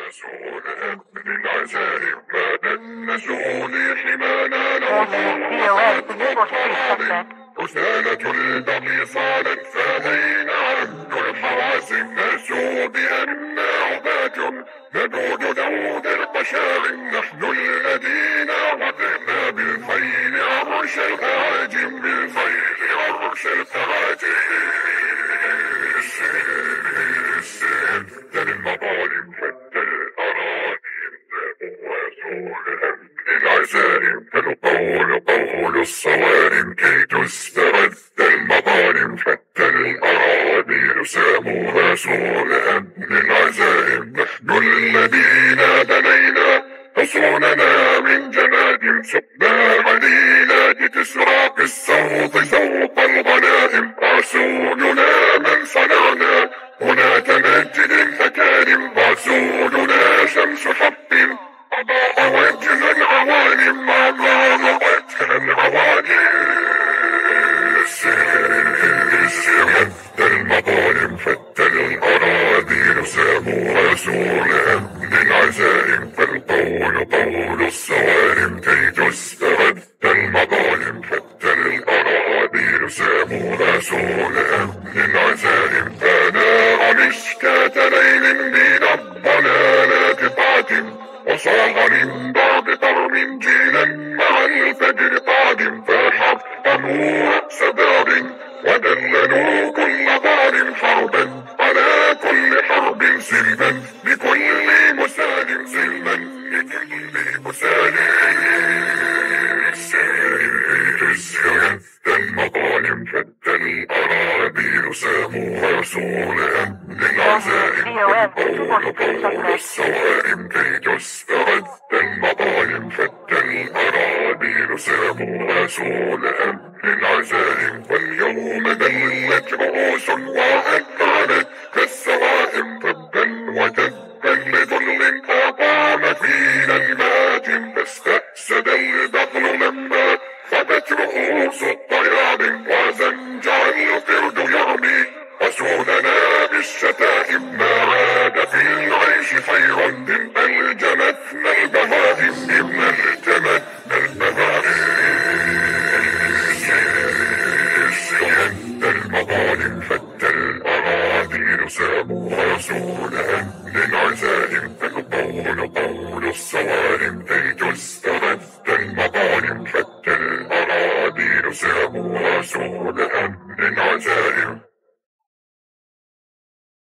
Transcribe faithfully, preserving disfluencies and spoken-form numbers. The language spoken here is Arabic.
مسؤولهم من العزائم بعد النزول حمانا نوحى رسالة البغي صارت فهينا عبد الحواسم نسوا بأن عباد ندود ذود القشاع نحن الذين وضعنا بالخيل عرش الهاجم بالخيل عرش الهاجم المظالم حتى الأراضي وصولهم للعزائم فالقول قول الصوارم كي تسترد المظالم حتى الأراضي ساموها صولهم للعزائم نحن الذين بنينا حصوننا من جناد سقنا علينا تسرق الصوت صوت الغنائم رسولنا من صنعنا هنا تمجد الأكارم رسولنا شمس حق أضاء وجه العوالم أضاء وجه العوالم سيد المظالم فتى الأراضي ساموا رسولا للعزائم فالقول قول الصوارم كي تسترد المظالم فتى الأراضي ساموا رسولا للعزائم فناء مشكاة ليل من الضلالات قاتم وصاغ من بعد قرن جيلا مع الفجر قادم فحطموا رأس باب ودللوا كل ضار حربا على كل حرب سلما لكل مسالم سلما لكل مسالم سلما المظالم فتى الأراضي ساموا رسولا للعزائم والقول قول الصوارم كي تسترد المظالم فتى الأراضي ساموا رسولا للعزائم واليوم دلت رؤوس وأكبرت كالسوائم تبا وتبا لذل أقام فينا الماتم فاستأسد البطل لما خبت رؤوس الطيار وزنجع القرد يرمي رسولنا بالشتائم ما عاد في العيش خير من ألجمتنا البهائم إن التمتنا البهائم المظالم فتى الأراضي ساموا رسولا للعزائم فالقول قول الصوارم كي تستطيع